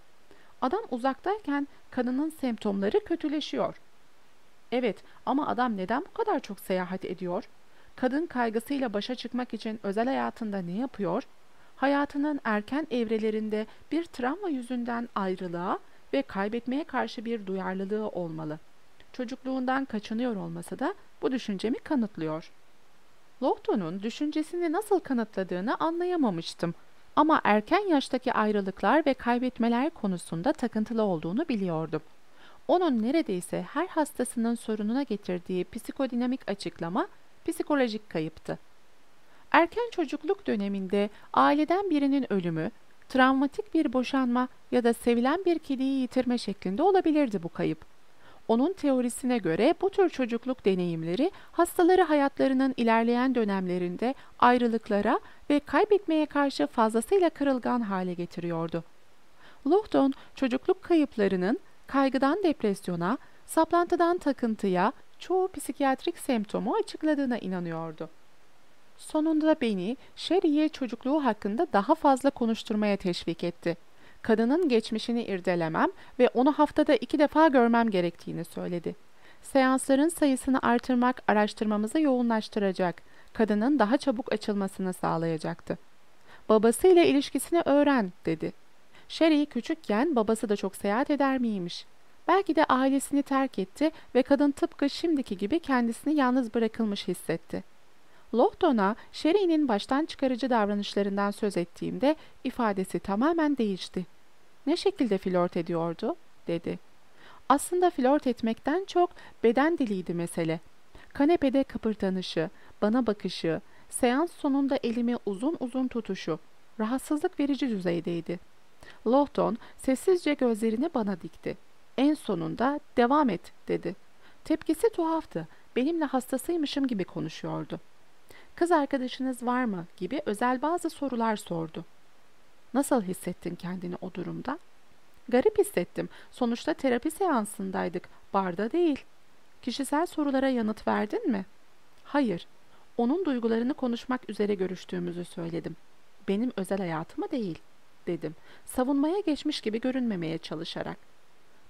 Adam uzaktayken kadının semptomları kötüleşiyor. Evet, ama adam neden bu kadar çok seyahat ediyor? Kadın kaygısıyla başa çıkmak için özel hayatında ne yapıyor? Hayatının erken evrelerinde bir travma yüzünden ayrılığa ve kaybetmeye karşı bir duyarlılığı olmalı. Çocukluğundan kaçınıyor olması da bu düşüncemi kanıtlıyor. Lohton'un düşüncesini nasıl kanıtladığını anlayamamıştım. Ama erken yaştaki ayrılıklar ve kaybetmeler konusunda takıntılı olduğunu biliyordum. Onun neredeyse her hastasının sorununa getirdiği psikodinamik açıklama psikolojik kayıptı. Erken çocukluk döneminde aileden birinin ölümü, travmatik bir boşanma ya da sevilen bir kediyi yitirme şeklinde olabilirdi bu kayıp. Onun teorisine göre bu tür çocukluk deneyimleri hastaları hayatlarının ilerleyen dönemlerinde ayrılıklara ve kaybetmeye karşı fazlasıyla kırılgan hale getiriyordu. Lohton, çocukluk kayıplarının kaygıdan depresyona, saplantıdan takıntıya çoğu psikiyatrik semptomu açıkladığına inanıyordu. Sonunda beni Sherry'ye çocukluğu hakkında daha fazla konuşturmaya teşvik etti. Kadının geçmişini irdelemem ve onu haftada 2 defa görmem gerektiğini söyledi. Seansların sayısını artırmak araştırmamızı yoğunlaştıracak, kadının daha çabuk açılmasını sağlayacaktı. "Babasıyla ilişkisini öğren," dedi. Sherry küçükken babası da çok seyahat eder miymiş? Belki de ailesini terk etti ve kadın tıpkı şimdiki gibi kendisini yalnız bırakılmış hissetti. Lohton'a Sherry'nin baştan çıkarıcı davranışlarından söz ettiğimde ifadesi tamamen değişti. "Ne şekilde flört ediyordu?" dedi. Aslında flört etmekten çok beden diliydi mesele. Kanepede kıpırdanışı, bana bakışı, seans sonunda elimi uzun uzun tutuşu, rahatsızlık verici düzeydeydi. Lohton sessizce gözlerini bana dikti. En sonunda "Devam et," dedi. Tepkisi tuhaftı. Benimle hastasıymışım gibi konuşuyordu. "Kız arkadaşınız var mı?" gibi özel bazı sorular sordu. "Nasıl hissettin kendini o durumda?" "Garip hissettim. Sonuçta terapi seansındaydık, barda değil." "Kişisel sorulara yanıt verdin mi?" "Hayır. Onun duygularını konuşmak üzere görüştüğümüzü söyledim. Benim özel hayatımı değil," dedim. Savunmaya geçmiş gibi görünmemeye çalışarak.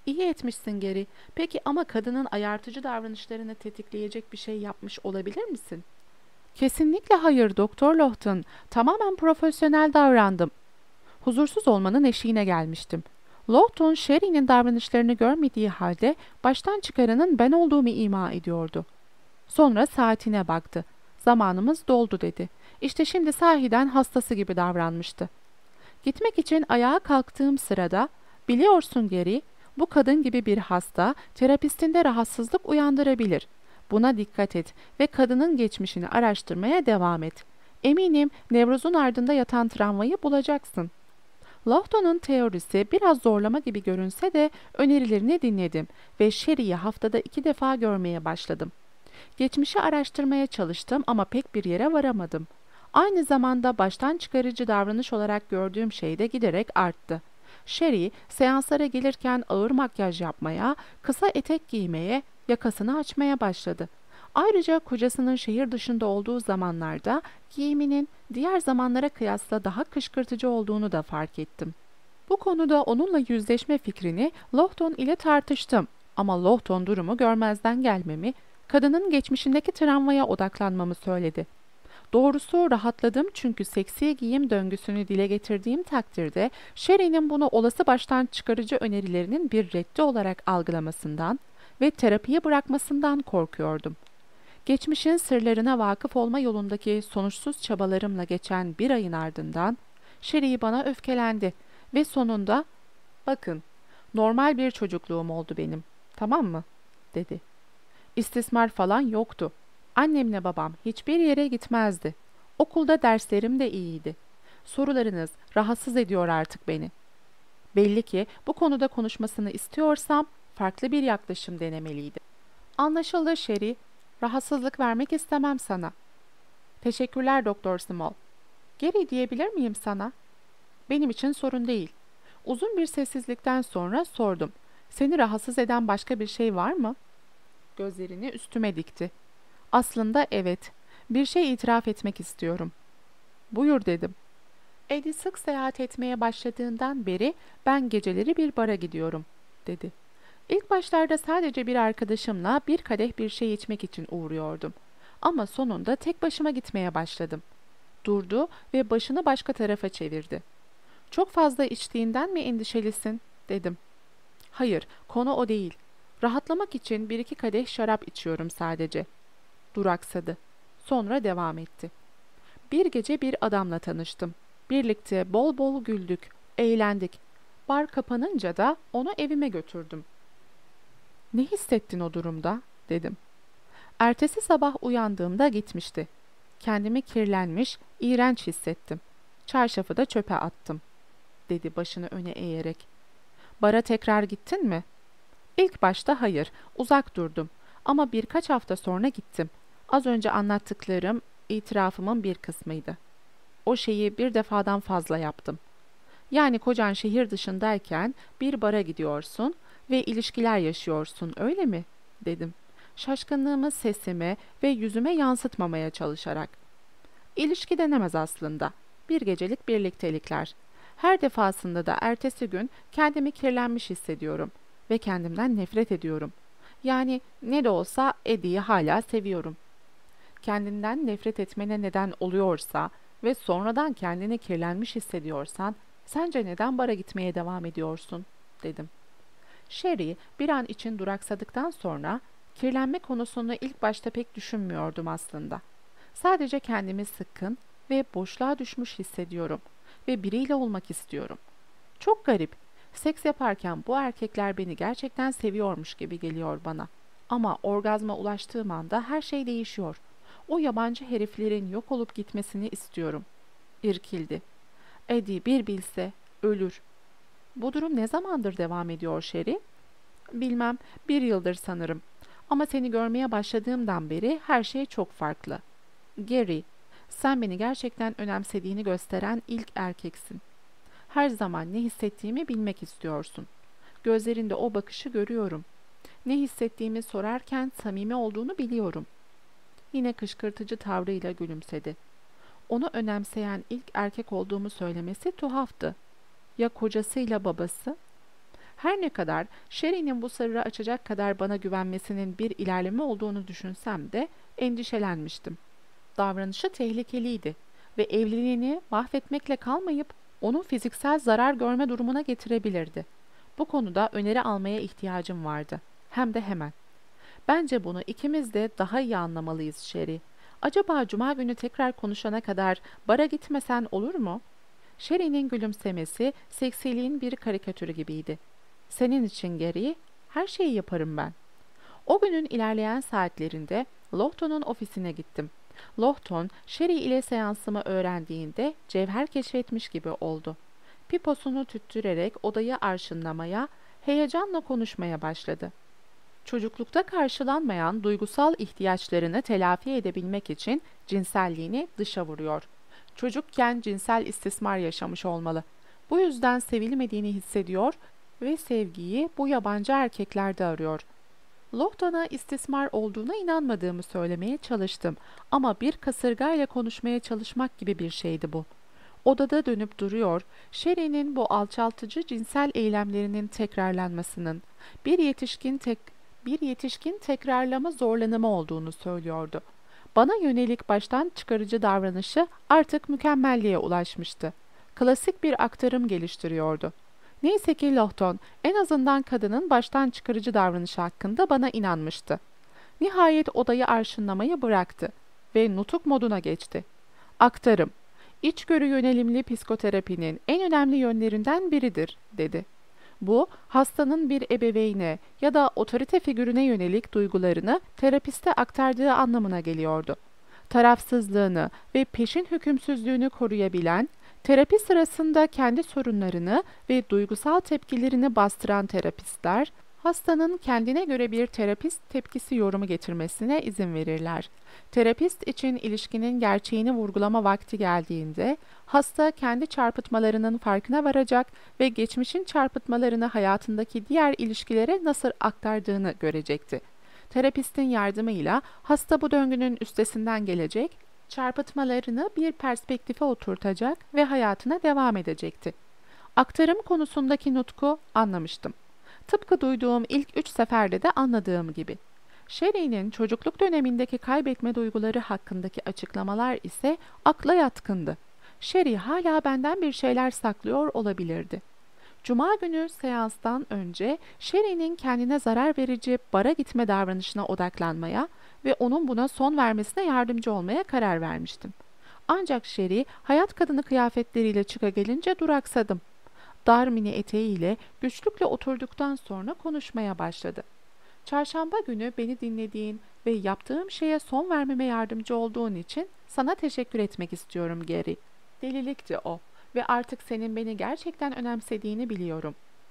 İyi etmişsin Gary. Peki ama kadının ayartıcı davranışlarını tetikleyecek bir şey yapmış olabilir misin? Kesinlikle hayır Doktor Lohton. Tamamen profesyonel davrandım. Huzursuz olmanın eşiğine gelmiştim. Lawton, Sherry'nin davranışlarını görmediği halde baştan çıkaranın ben olduğumu ima ediyordu. Sonra saatine baktı. Zamanımız doldu dedi. İşte şimdi sahiden hastası gibi davranmıştı. Gitmek için ayağa kalktığım sırada, biliyorsun Gary, bu kadın gibi bir hasta terapistinde rahatsızlık uyandırabilir. Buna dikkat et ve kadının geçmişini araştırmaya devam et. Eminim nevrozun ardında yatan travmayı bulacaksın. Lawton'un teorisi biraz zorlama gibi görünse de önerilerini dinledim ve Sherry'i haftada 2 defa görmeye başladım. Geçmişi araştırmaya çalıştım ama pek bir yere varamadım. Aynı zamanda baştan çıkarıcı davranış olarak gördüğüm şey de giderek arttı. Sherry, seanslara gelirken ağır makyaj yapmaya, kısa etek giymeye, yakasını açmaya başladı. Ayrıca kocasının şehir dışında olduğu zamanlarda giyiminin diğer zamanlara kıyasla daha kışkırtıcı olduğunu da fark ettim. Bu konuda onunla yüzleşme fikrini Lawton ile tartıştım ama Lawton durumu görmezden gelmemi, kadının geçmişindeki travmaya odaklanmamı söyledi. Doğrusu rahatladım çünkü seksi giyim döngüsünü dile getirdiğim takdirde Sherry'nin bunu olası baştan çıkarıcı önerilerinin bir reddi olarak algılamasından ve terapiyi bırakmasından korkuyordum. Geçmişin sırlarına vakıf olma yolundaki sonuçsuz çabalarımla geçen bir ayın ardından Sherry bana öfkelendi ve sonunda "Bakın, normal bir çocukluğum oldu benim, tamam mı?" dedi. İstismar falan yoktu. Annemle babam hiçbir yere gitmezdi. Okulda derslerim de iyiydi. Sorularınız rahatsız ediyor artık beni. Belli ki bu konuda konuşmasını istiyorsam farklı bir yaklaşım denemeliydi. Anlaşıldı Sherry. Rahatsızlık vermek istemem sana. Teşekkürler Doktor Small. Geri diyebilir miyim sana? Benim için sorun değil. Uzun bir sessizlikten sonra sordum. Seni rahatsız eden başka bir şey var mı? Gözlerini üstüme dikti. Aslında evet. Bir şey itiraf etmek istiyorum. Buyur dedim. Eddie sık seyahat etmeye başladığından beri ben geceleri bir bara gidiyorum, dedi. İlk başlarda sadece bir arkadaşımla bir kadeh bir şey içmek için uğruyordum. Ama sonunda tek başıma gitmeye başladım. Durdu ve başını başka tarafa çevirdi. Çok fazla içtiğinden mi endişelisin? Dedim. Hayır, konu o değil. Rahatlamak için bir iki kadeh şarap içiyorum sadece. Duraksadı. Sonra devam etti. Bir gece bir adamla tanıştım. Birlikte bol bol güldük, eğlendik. Bar kapanınca da onu evime götürdüm. Ne hissettin o durumda? Dedim. Ertesi sabah uyandığımda gitmişti. Kendimi kirlenmiş, iğrenç hissettim. Çarşafı da çöpe attım, dedi başını öne eğerek. Bara tekrar gittin mi? İlk başta hayır, uzak durdum. Ama birkaç hafta sonra gittim. Az önce anlattıklarım itirafımın bir kısmıydı. O şeyi bir defadan fazla yaptım. Yani kocan şehir dışındayken bir bara gidiyorsun ve ilişkiler yaşıyorsun, öyle mi? Dedim. Şaşkınlığımı sesime ve yüzüme yansıtmamaya çalışarak. İlişki denemez aslında. Bir gecelik birliktelikler. Her defasında da ertesi gün kendimi kirlenmiş hissediyorum ve kendimden nefret ediyorum. Yani ne de olsa Eddie'yi hala seviyorum. Kendinden nefret etmene neden oluyorsa ve sonradan kendini kirlenmiş hissediyorsan, sence neden bara gitmeye devam ediyorsun? Dedim. Sherry bir an için duraksadıktan sonra, kirlenme konusunu ilk başta pek düşünmüyordum aslında. Sadece kendimi sıkkın ve boşluğa düşmüş hissediyorum ve biriyle olmak istiyorum. Çok garip. Seks yaparken bu erkekler beni gerçekten seviyormuş gibi geliyor bana. Ama orgazma ulaştığım anda her şey değişiyor. O yabancı heriflerin yok olup gitmesini istiyorum. İrkildi. Eddie bir bilse ölür. Bu durum ne zamandır devam ediyor Sherry? Bilmem, 1 yıldır sanırım. Ama seni görmeye başladığımdan beri her şey çok farklı. Gary, sen beni gerçekten önemsediğini gösteren ilk erkeksin. Her zaman ne hissettiğimi bilmek istiyorsun. Gözlerinde o bakışı görüyorum. Ne hissettiğimi sorarken samimi olduğunu biliyorum. Yine kışkırtıcı tavrıyla gülümsedi. Onu önemseyen ilk erkek olduğumu söylemesi tuhaftı. Ya kocasıyla babası? Her ne kadar Sherry'nin bu sırrı açacak kadar bana güvenmesinin bir ilerleme olduğunu düşünsem de endişelenmiştim. Davranışı tehlikeliydi ve evliliğini mahvetmekle kalmayıp onu fiziksel zarar görme durumuna getirebilirdi. Bu konuda öneri almaya ihtiyacım vardı. Hem de hemen. Bence bunu ikimiz de daha iyi anlamalıyız Sherry. Acaba cuma günü tekrar konuşana kadar bara gitmesen olur mu? Sherry'nin gülümsemesi seksiliğin bir karikatürü gibiydi. Senin için Gary, her şeyi yaparım ben. O günün ilerleyen saatlerinde Loughton'un ofisine gittim. Loughton, Sherry ile seansımı öğrendiğinde cevher keşfetmiş gibi oldu. Piposunu tüttürerek odayı arşınlamaya, heyecanla konuşmaya başladı. Çocuklukta karşılanmayan duygusal ihtiyaçlarını telafi edebilmek için cinselliğini dışa vuruyor. Çocukken cinsel istismar yaşamış olmalı. Bu yüzden sevilmediğini hissediyor ve sevgiyi bu yabancı erkeklerde arıyor. Loughton'a istismar olduğuna inanmadığımı söylemeye çalıştım ama bir kasırgayla konuşmaya çalışmak gibi bir şeydi bu. Odada dönüp duruyor, Sherry'nin bu alçaltıcı cinsel eylemlerinin tekrarlanmasının bir yetişkin tekrarlama zorlanımı olduğunu söylüyordu. Bana yönelik baştan çıkarıcı davranışı artık mükemmelliğe ulaşmıştı. Klasik bir aktarım geliştiriyordu. Neyse ki Loughton en azından kadının baştan çıkarıcı davranışı hakkında bana inanmıştı. Nihayet odayı arşınlamayı bıraktı ve nutuk moduna geçti. Aktarım, içgörü yönelimli psikoterapinin en önemli yönlerinden biridir, dedi. Bu, hastanın bir ebeveyne ya da otorite figürüne yönelik duygularını terapiste aktardığı anlamına geliyordu. Tarafsızlığını ve peşin hükümsüzlüğünü koruyabilen, terapi sırasında kendi sorunlarını ve duygusal tepkilerini bastıran terapistler, hastanın kendine göre bir terapist tepkisi yorumu getirmesine izin verirler. Terapist için ilişkinin gerçeğini vurgulama vakti geldiğinde, hasta kendi çarpıtmalarının farkına varacak ve geçmişin çarpıtmalarını hayatındaki diğer ilişkilere nasıl aktardığını görecekti. Terapistin yardımıyla hasta bu döngünün üstesinden gelecek, çarpıtmalarını bir perspektife oturtacak ve hayatına devam edecekti. Aktarım konusundaki nutku anlamıştım. Tıpkı duyduğum ilk 3 seferde de anladığım gibi. Sherry'nin çocukluk dönemindeki kaybetme duyguları hakkındaki açıklamalar ise akla yatkındı. Sherry hala benden bir şeyler saklıyor olabilirdi. Cuma günü seanstan önce Sherry'nin kendine zarar verici bara gitme davranışına odaklanmaya ve onun buna son vermesine yardımcı olmaya karar vermiştim. Ancak Sherry hayat kadını kıyafetleriyle çıka gelince duraksadım. Dar mini eteğiyle güçlükle oturduktan sonra konuşmaya başladı. Çarşamba günü beni dinlediğin ve yaptığım şeye son vermeme yardımcı olduğun için sana teşekkür etmek istiyorum Gary. Delilikti o ve artık senin beni gerçekten önemsediğini biliyorum.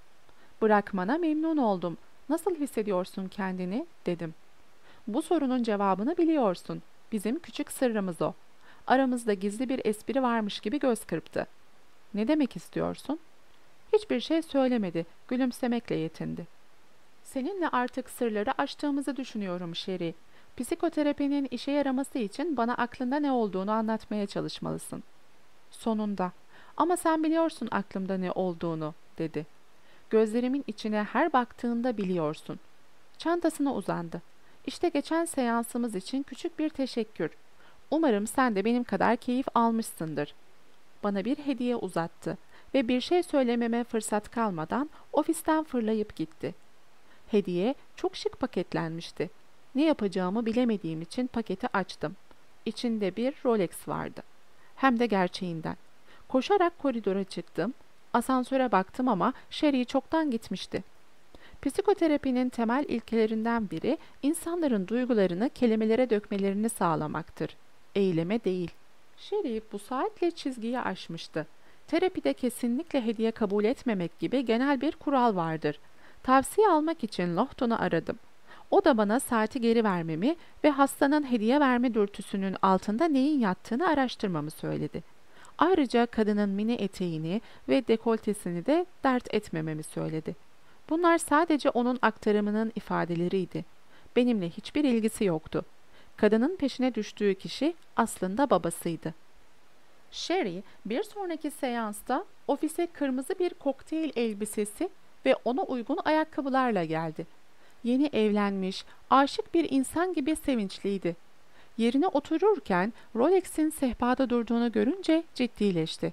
Bırakmana memnun oldum. Nasıl hissediyorsun kendini? Dedim. Bu sorunun cevabını biliyorsun. Bizim küçük sırrımız o. Aramızda gizli bir espri varmış gibi göz kırptı. Ne demek istiyorsun? Hiçbir şey söylemedi, gülümsemekle yetindi. Seninle artık sırları açtığımızı düşünüyorum Sherry. Psikoterapinin işe yaraması için bana aklında ne olduğunu anlatmaya çalışmalısın. Sonunda. Ama sen biliyorsun aklımda ne olduğunu, dedi. Gözlerimin içine her baktığında biliyorsun. Çantasına uzandı. İşte geçen seansımız için küçük bir teşekkür. Umarım sen de benim kadar keyif almışsındır. Bana bir hediye uzattı ve bir şey söylememe fırsat kalmadan ofisten fırlayıp gitti. Hediye çok şık paketlenmişti. Ne yapacağımı bilemediğim için paketi açtım. İçinde bir Rolex vardı. Hem de gerçeğinden. Koşarak koridora çıktım. Asansöre baktım ama Sherry çoktan gitmişti. Psikoterapinin temel ilkelerinden biri insanların duygularını kelimelere dökmelerini sağlamaktır. Eyleme değil. Sherry bu saatle çizgiyi aşmıştı. Terapide kesinlikle hediye kabul etmemek gibi genel bir kural vardır. Tavsiye almak için Loughton'u aradım. O da bana saati geri vermemi ve hastanın hediye verme dürtüsünün altında neyin yattığını araştırmamı söyledi. Ayrıca kadının mini eteğini ve dekoltesini de dert etmememi söyledi. Bunlar sadece onun aktarımının ifadeleriydi. Benimle hiçbir ilgisi yoktu. Kadının peşine düştüğü kişi aslında babasıydı. Sherry bir sonraki seansta ofise kırmızı bir kokteyl elbisesi ve ona uygun ayakkabılarla geldi. Yeni evlenmiş, aşık bir insan gibi sevinçliydi. Yerine otururken Rolex'in sehpada durduğunu görünce ciddileşti.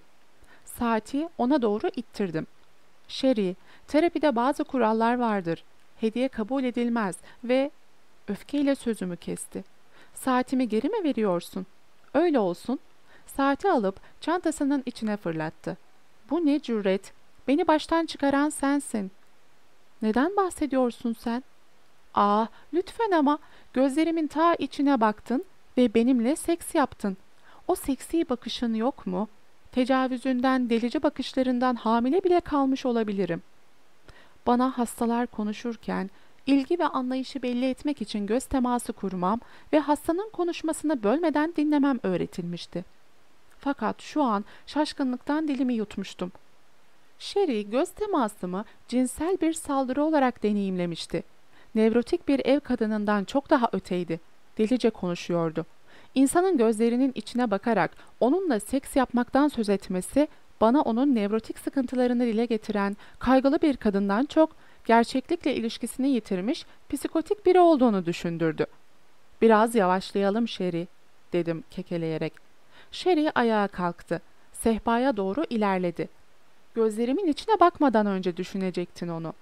Saati ona doğru ittirdim. Sherry, terapide bazı kurallar vardır. Hediye kabul edilmez ve öfkeyle sözümü kesti. Saatimi geri mi veriyorsun? Öyle olsun. Saati alıp çantasının içine fırlattı. Bu ne cüret? Beni baştan çıkaran sensin. Neden bahsediyorsun sen? Ah, lütfen ama gözlerimin ta içine baktın ve benimle seks yaptın. O seksi bakışın yok mu? Tecavüzünden, delici bakışlarından hamile bile kalmış olabilirim. Bana hastalar konuşurken ilgi ve anlayışı belli etmek için göz teması kurmam ve hastanın konuşmasını bölmeden dinlemem öğretilmişti. Fakat şu an şaşkınlıktan dilimi yutmuştum. Sherry göz temasımı cinsel bir saldırı olarak deneyimlemişti. Nevrotik bir ev kadınından çok daha öteydi. Delice konuşuyordu. İnsanın gözlerinin içine bakarak onunla seks yapmaktan söz etmesi bana onun nevrotik sıkıntılarını dile getiren kaygılı bir kadından çok gerçeklikle ilişkisini yitirmiş psikotik biri olduğunu düşündürdü. "Biraz yavaşlayalım Sherry," dedim kekeleyerek. Sherry ayağa kalktı. Sehpaya doğru ilerledi. "Gözlerimin içine bakmadan önce düşünecektin onu."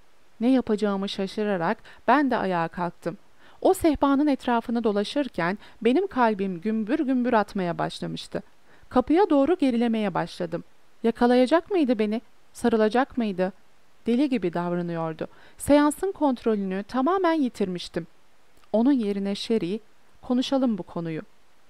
Ne yapacağımı şaşırarak ben de ayağa kalktım. O sehpanın etrafını dolaşırken benim kalbim gümbür gümbür atmaya başlamıştı. Kapıya doğru gerilemeye başladım. Yakalayacak mıydı beni? Sarılacak mıydı? Deli gibi davranıyordu. Seansın kontrolünü tamamen yitirmiştim. Onun yerine Sherry, "Konuşalım bu konuyu."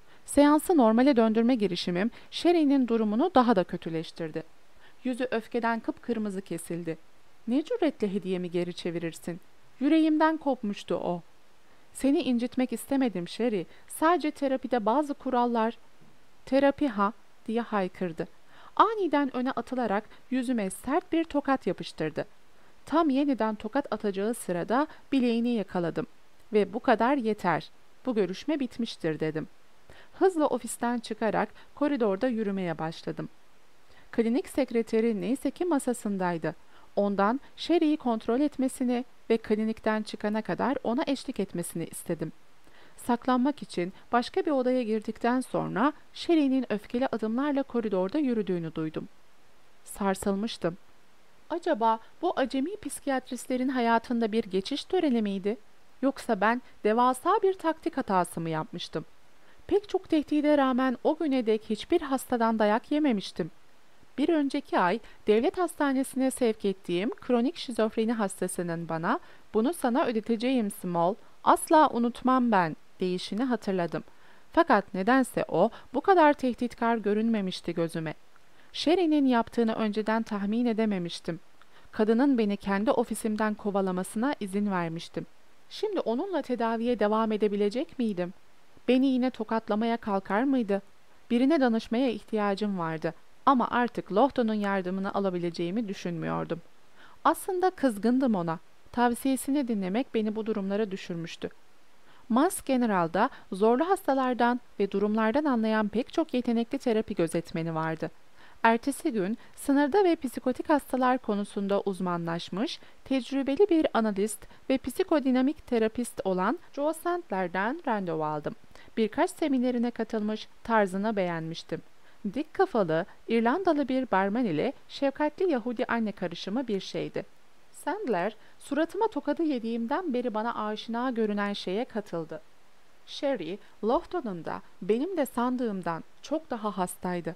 Seansı normale döndürme girişimim Sherry'nin durumunu daha da kötüleştirdi. Yüzü öfkeden kıpkırmızı kesildi. "Ne cüretle hediyemi geri çevirirsin?" Yüreğimden kopmuştu o. "Seni incitmek istemedim Sherry. Sadece terapide bazı kurallar..." "Terapi ha?" diye haykırdı. Aniden öne atılarak yüzüme sert bir tokat yapıştırdı. Tam yeniden tokat atacağı sırada bileğini yakaladım. "Ve bu kadar yeter. Bu görüşme bitmiştir," dedim. Hızla ofisten çıkarak koridorda yürümeye başladım. Klinik sekreteri neyse ki masasındaydı. Ondan Sherry'i kontrol etmesini ve klinikten çıkana kadar ona eşlik etmesini istedim. Saklanmak için başka bir odaya girdikten sonra Sherry'nin öfkeli adımlarla koridorda yürüdüğünü duydum. Sarsılmıştım. Acaba bu acemi psikiyatristlerin hayatında bir geçiş töreni miydi? Yoksa ben devasa bir taktik hatası mı yapmıştım? Pek çok tehdide rağmen o güne dek hiçbir hastadan dayak yememiştim. Bir önceki ay devlet hastanesine sevk ettiğim kronik şizofreni hastasının bana "Bunu sana ödeteceğim Small, asla unutmam ben," deyişini hatırladım. Fakat nedense o bu kadar tehditkar görünmemişti gözüme. Sherry'nin yaptığını önceden tahmin edememiştim. Kadının beni kendi ofisimden kovalamasına izin vermiştim. Şimdi onunla tedaviye devam edebilecek miydim? Beni yine tokatlamaya kalkar mıydı? Birine danışmaya ihtiyacım vardı. Ama artık Lohto'nun yardımını alabileceğimi düşünmüyordum. Aslında kızgındım ona. Tavsiyesini dinlemek beni bu durumlara düşürmüştü. Mass General'da zorlu hastalardan ve durumlardan anlayan pek çok yetenekli terapi gözetmeni vardı. Ertesi gün sınırda ve psikotik hastalar konusunda uzmanlaşmış, tecrübeli bir analist ve psikodinamik terapist olan Joe Sandler'den randevu aldım. Birkaç seminerine katılmış, tarzını beğenmiştim. Dik kafalı, İrlandalı bir barmen ile şefkatli Yahudi anne karışımı bir şeydi. Sandler, suratıma tokadı yediğimden beri bana aşina görünen şeye katıldı. Sherry, Lohton'un da benim de sandığımdan çok daha hastaydı.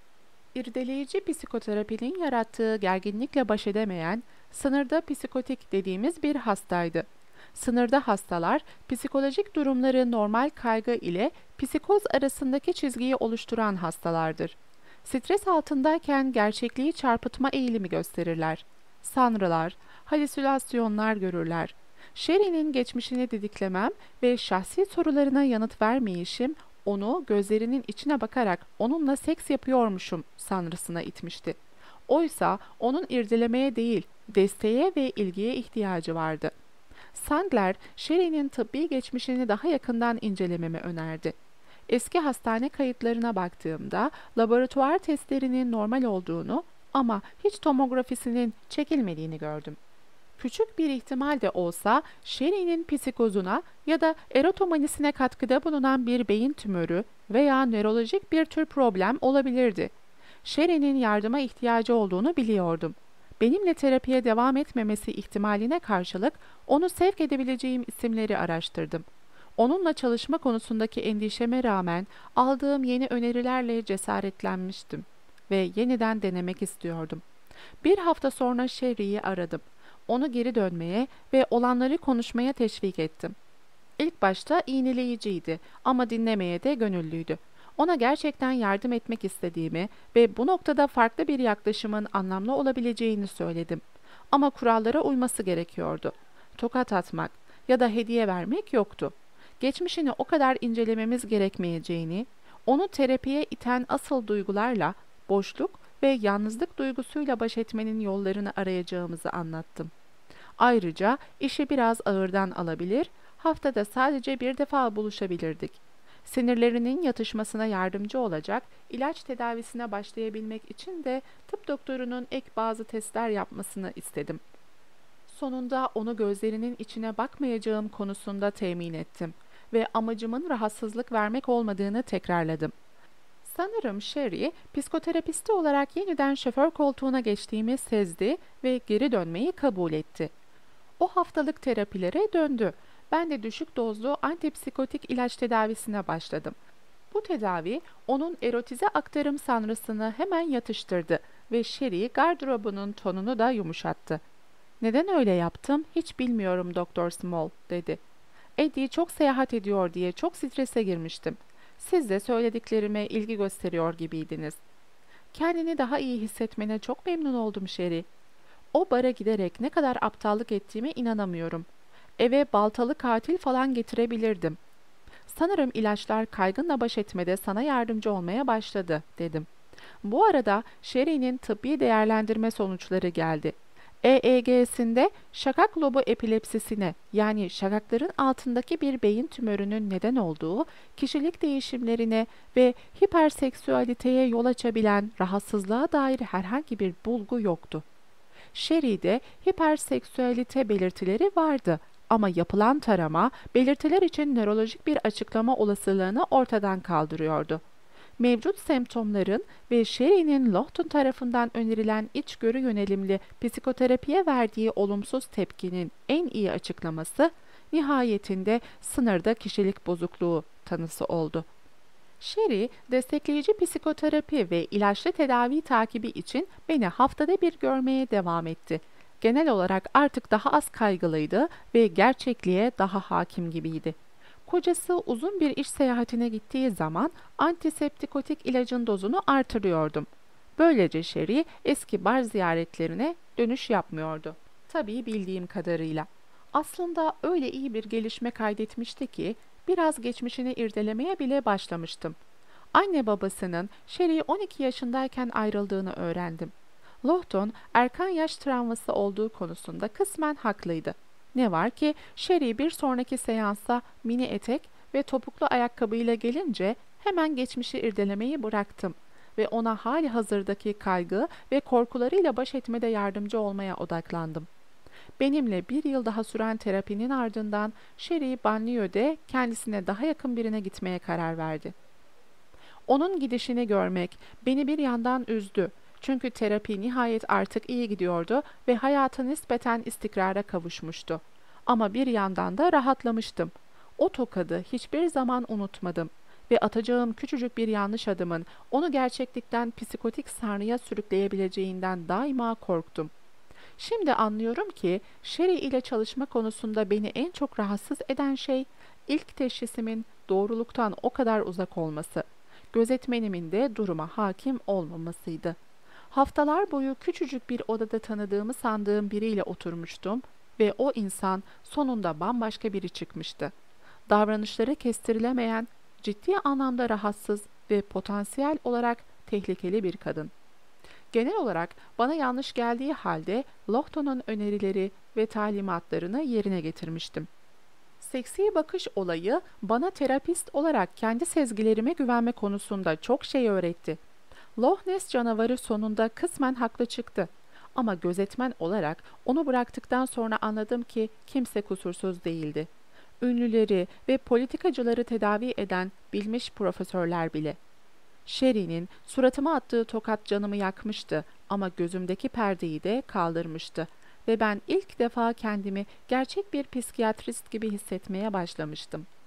İrdeleyici psikoterapinin yarattığı gerginlikle baş edemeyen, sınırda psikotik dediğimiz bir hastaydı. Sınırda hastalar, psikolojik durumları normal kaygı ile psikoz arasındaki çizgiyi oluşturan hastalardır. Stres altındayken gerçekliği çarpıtma eğilimi gösterirler. Sanrılar, halüsinasyonlar görürler. Sherry'nin geçmişini didiklemem ve şahsi sorularına yanıt vermeyişim, onu gözlerinin içine bakarak onunla seks yapıyormuşum sanrısına itmişti. Oysa onun irdelemeye değil, desteğe ve ilgiye ihtiyacı vardı. Sandler, Sherry'nin tıbbi geçmişini daha yakından incelememi önerdi. Eski hastane kayıtlarına baktığımda laboratuvar testlerinin normal olduğunu, ama hiç tomografisinin çekilmediğini gördüm. Küçük bir ihtimal de olsa Sherry'nin psikozuna ya da erotomanisine katkıda bulunan bir beyin tümörü veya nörolojik bir tür problem olabilirdi. Sherry'nin yardıma ihtiyacı olduğunu biliyordum. Benimle terapiye devam etmemesi ihtimaline karşılık onu sevk edebileceğim isimleri araştırdım. Onunla çalışma konusundaki endişeme rağmen aldığım yeni önerilerle cesaretlenmiştim ve yeniden denemek istiyordum. Bir hafta sonra Sherry'i aradım. Onu geri dönmeye ve olanları konuşmaya teşvik ettim. İlk başta iğneleyiciydi ama dinlemeye de gönüllüydü. Ona gerçekten yardım etmek istediğimi ve bu noktada farklı bir yaklaşımın anlamlı olabileceğini söyledim. Ama kurallara uyması gerekiyordu. Tokat atmak ya da hediye vermek yoktu. Geçmişini o kadar incelememiz gerekmeyeceğini, onu terapiye iten asıl duygularla, boşluk ve yalnızlık duygusuyla baş etmenin yollarını arayacağımızı anlattım. Ayrıca işi biraz ağırdan alabilir, haftada sadece bir defa buluşabilirdik. Sinirlerinin yatışmasına yardımcı olacak ilaç tedavisine başlayabilmek için de tıp doktorunun ek bazı testler yapmasını istedim. Sonunda onu gözlerinin içine bakmayacağım konusunda temin ettim ve amacımın rahatsızlık vermek olmadığını tekrarladım. Sanırım Sherry, psikoterapisti olarak yeniden şoför koltuğuna geçtiğimi sezdi ve geri dönmeyi kabul etti. O haftalık terapilere döndü. Ben de düşük dozlu antipsikotik ilaç tedavisine başladım. Bu tedavi onun erotize aktarım sanrısını hemen yatıştırdı ve Sherry gardırobunun tonunu da yumuşattı. "Neden öyle yaptım hiç bilmiyorum Doktor Small," dedi. "Eddie çok seyahat ediyor diye çok strese girmiştim. Siz de söylediklerime ilgi gösteriyor gibiydiniz." "Kendini daha iyi hissetmene çok memnun oldum Sherry. O bara giderek ne kadar aptallık ettiğime inanamıyorum. Eve baltalı katil falan getirebilirdim. Sanırım ilaçlar kaygınla baş etmede sana yardımcı olmaya başladı," dedim. Bu arada Sherry'nin tıbbi değerlendirme sonuçları geldi. EEG'sinde şakak lobu epilepsisine, yani şakakların altındaki bir beyin tümörünün neden olduğu kişilik değişimlerine ve hiperseksüaliteye yol açabilen rahatsızlığa dair herhangi bir bulgu yoktu. Sherry'de hiperseksüalite belirtileri vardı ama yapılan tarama belirtiler için nörolojik bir açıklama olasılığını ortadan kaldırıyordu. Mevcut semptomların ve Sherry'nin Lohton tarafından önerilen içgörü yönelimli psikoterapiye verdiği olumsuz tepkinin en iyi açıklaması, nihayetinde sınırda kişilik bozukluğu tanısı oldu. Sherry, destekleyici psikoterapi ve ilaçlı tedavi takibi için beni haftada bir görmeye devam etti. Genel olarak artık daha az kaygılıydı ve gerçekliğe daha hakim gibiydi. Kocası uzun bir iş seyahatine gittiği zaman antiseptikotik ilacın dozunu artırıyordum. Böylece Sherry eski bar ziyaretlerine dönüş yapmıyordu. Tabii bildiğim kadarıyla. Aslında öyle iyi bir gelişme kaydetmişti ki biraz geçmişini irdelemeye bile başlamıştım. Anne babasının Sherry 12 yaşındayken ayrıldığını öğrendim. Lohton erken yaş travması olduğu konusunda kısmen haklıydı. Ne var ki Sherry bir sonraki seansa mini etek ve topuklu ayakkabıyla gelince hemen geçmişi irdelemeyi bıraktım ve ona hali hazırdaki kaygı ve korkularıyla baş etmede yardımcı olmaya odaklandım. Benimle bir yıl daha süren terapinin ardından Sherry banliyöde kendisine daha yakın birine gitmeye karar verdi. Onun gidişini görmek beni bir yandan üzdü. Çünkü terapi nihayet artık iyi gidiyordu ve hayatı nispeten istikrara kavuşmuştu. Ama bir yandan da rahatlamıştım. O tokadı hiçbir zaman unutmadım ve atacağım küçücük bir yanlış adımın onu gerçeklikten psikotik sarnıya sürükleyebileceğinden daima korktum. Şimdi anlıyorum ki Sherry ile çalışma konusunda beni en çok rahatsız eden şey ilk teşhisimin doğruluktan o kadar uzak olması, gözetmenimin de duruma hakim olmamasıydı. Haftalar boyu küçücük bir odada tanıdığımı sandığım biriyle oturmuştum ve o insan sonunda bambaşka biri çıkmıştı. Davranışları kestirilemeyen, ciddi anlamda rahatsız ve potansiyel olarak tehlikeli bir kadın. Genel olarak bana yanlış geldiği halde Lohton'un önerileri ve talimatlarını yerine getirmiştim. Seksi bakış olayı bana terapist olarak kendi sezgilerime güvenme konusunda çok şey öğretti. Loch Ness canavarı sonunda kısmen haklı çıktı. Ama gözetmen olarak onu bıraktıktan sonra anladım ki kimse kusursuz değildi. Ünlüleri ve politikacıları tedavi eden bilmiş profesörler bile. Sherry'nin suratıma attığı tokat canımı yakmıştı ama gözümdeki perdeyi de kaldırmıştı ve ben ilk defa kendimi gerçek bir psikiyatrist gibi hissetmeye başlamıştım.